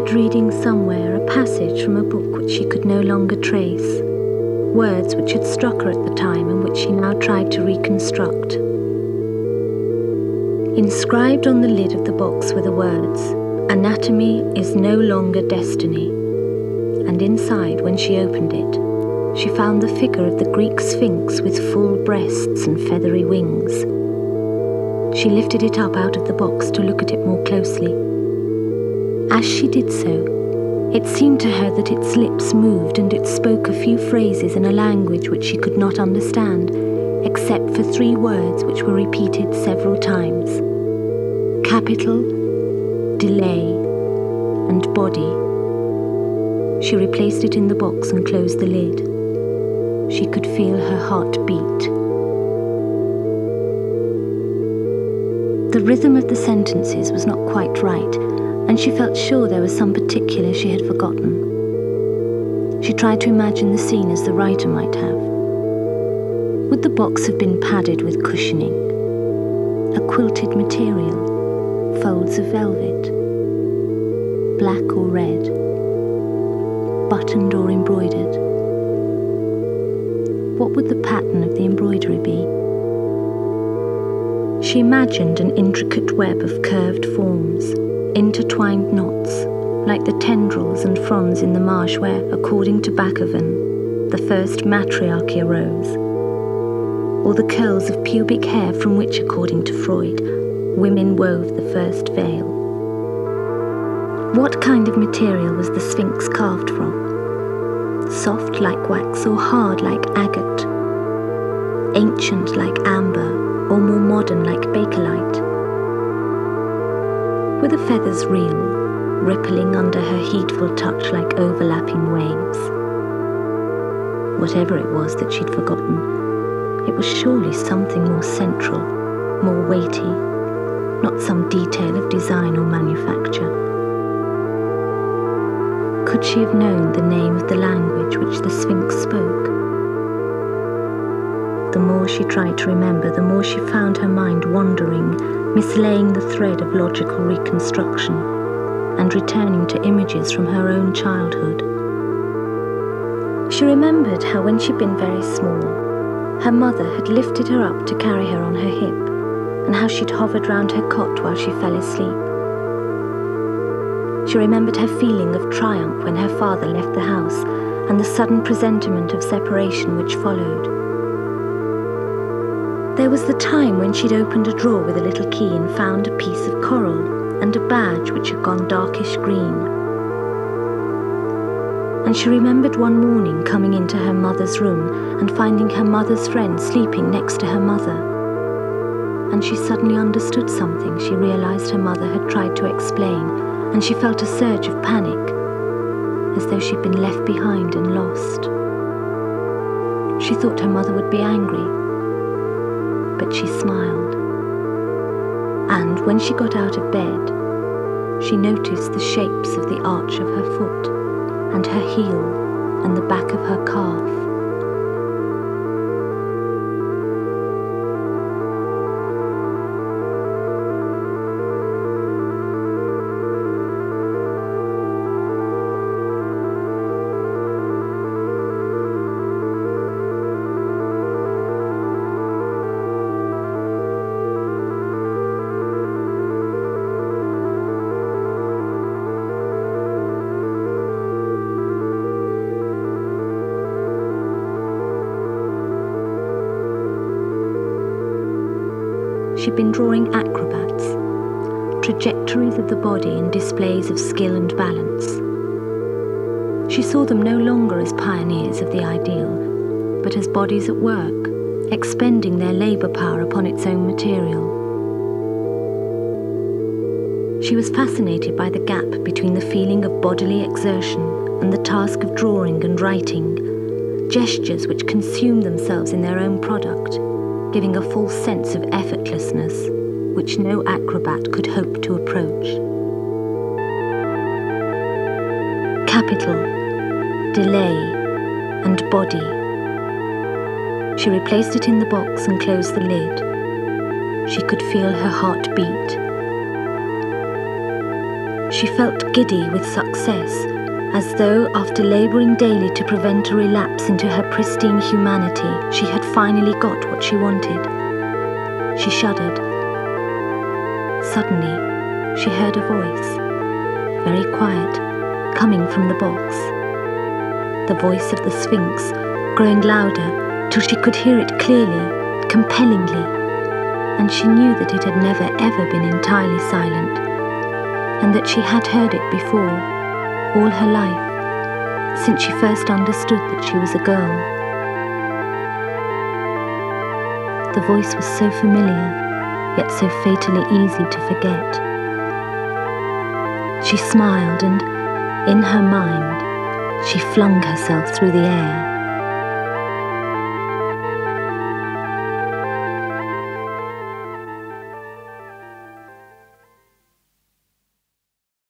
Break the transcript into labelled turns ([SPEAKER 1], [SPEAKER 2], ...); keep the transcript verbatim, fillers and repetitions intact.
[SPEAKER 1] remembered reading somewhere a passage from a book which she could no longer trace, words which had struck her at the time and which she now tried to reconstruct. Inscribed on the lid of the box were the words, "Anatomy is no longer destiny," and inside, when she opened it, she found the figure of the Greek Sphinx with full breasts and feathery wings. She lifted it up out of the box to look at it more closely. As she did so, it seemed to her that its lips moved and it spoke a few phrases in a language which she could not understand, except for three words which were repeated several times: capital, delay, and body. She replaced it in the box and closed the lid. She could feel her heart beat. The rhythm of the sentences was not quite right, and she felt sure there was some particular she had forgotten. She tried to imagine the scene as the writer might have. Would the box have been padded with cushioning? A quilted material? Folds of velvet? Black or red? Buttoned or embroidered? What would the pattern of the embroidery be? She imagined an intricate web of curved forms, intertwined knots, like the tendrils and fronds in the marsh where, according to Bakovan, the first matriarchy arose, or the curls of pubic hair from which, according to Freud, women wove the first veil. What kind of material was the Sphinx carved from? Soft like wax or hard like agate? Ancient like amber or more modern like bakelite? Were the feathers real, rippling under her heedful touch like overlapping waves? Whatever it was that she'd forgotten, it was surely something more central, more weighty, not some detail of design or manufacture. Could she have known the name of the language which the Sphinx spoke? The more she tried to remember, the more she found her mind wandering, mislaying the thread of logical reconstruction, and returning to images from her own childhood. She remembered how when she'd been very small, her mother had lifted her up to carry her on her hip, and how she'd hovered round her cot while she fell asleep. She remembered her feeling of triumph when her father left the house, and the sudden presentiment of separation which followed. There was the time when she'd opened a drawer with a little key and found a piece of coral and a badge which had gone darkish green. And she remembered one morning coming into her mother's room and finding her mother's friend sleeping next to her mother. And she suddenly understood something she realized her mother had tried to explain, and she felt a surge of panic, as though she'd been left behind and lost. She thought her mother would be angry, but she smiled. And when she got out of bed, she noticed the shapes of the arch of her foot, and her heel, and the back of her calf. She'd been drawing acrobats, trajectories of the body and displays of skill and balance. She saw them no longer as pioneers of the ideal, but as bodies at work, expending their labour power upon its own material. She was fascinated by the gap between the feeling of bodily exertion and the task of drawing and writing, gestures which consumed themselves in their own product, giving a false sense of effortlessness, which no acrobat could hope to approach. Capital, delay, and body. She replaced it in the box and closed the lid. She could feel her heart beat. She felt giddy with success, as though after labouring daily to prevent a relapse into her pristine humanity, she had finally got what she wanted. She shuddered. Suddenly, she heard a voice, very quiet, coming from the box. The voice of the Sphinx, growing louder till she could hear it clearly, compellingly, and she knew that it had never ever been entirely silent, and that she had heard it before, all her life, since she first understood that she was a girl. The voice was so familiar, yet so fatally easy to forget. She smiled and, in her mind, she flung herself through the air,